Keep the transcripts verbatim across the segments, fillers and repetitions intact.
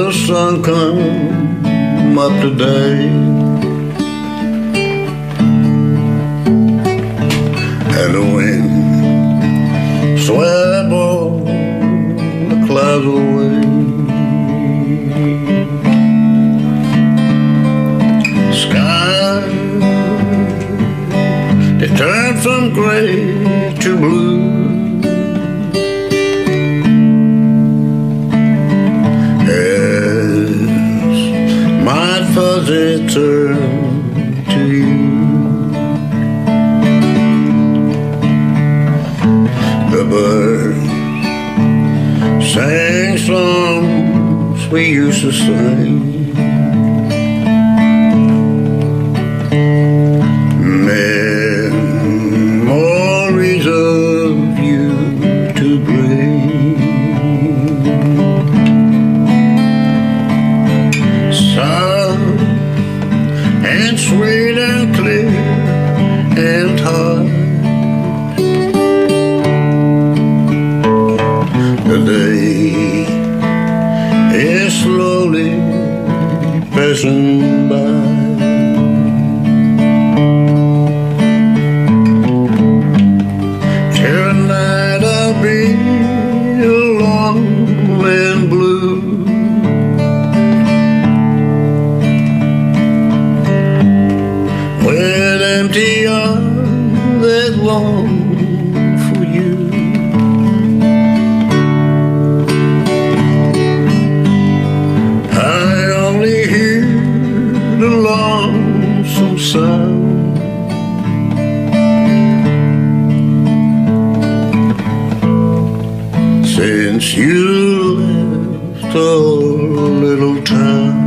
the sun come up today, and the wind swept all the clouds away. Sky, they turned from gray to blue, fuzzy turn to you. The birds sang songs we used to sing, memories of you to bring. And sweet and clear and hard, the day is slowly passing by. Till night I'll be alone and blue, with empty arms that long for you. I only hear the lonesome sound, since you left our little town.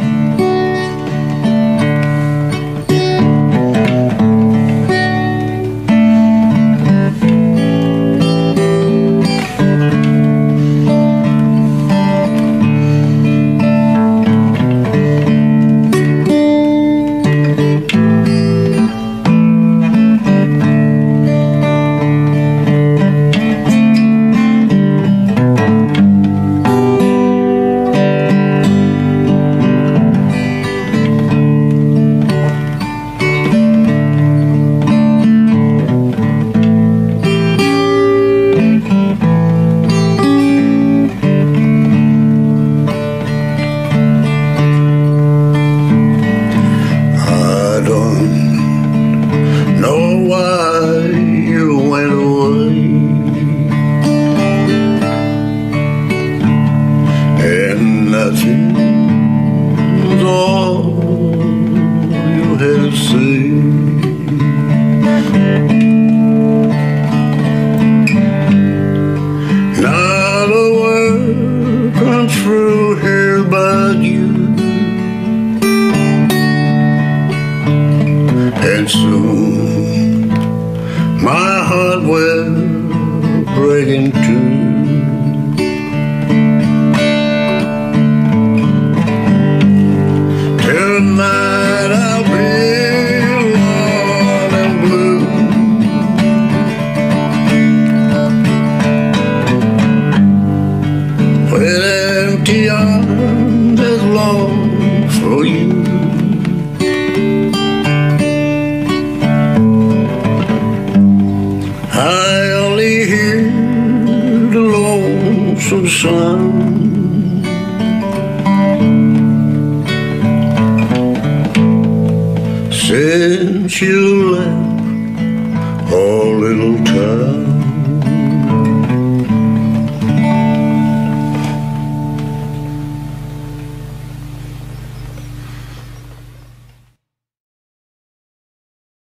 Know why you went away, and nothing's all you had to say. Not a word comes through here but you, and soon my heart will break in two. Tonight I'll be alone and blue, with empty arms that long for you. I only hear the lonesome sound, since you left our little town.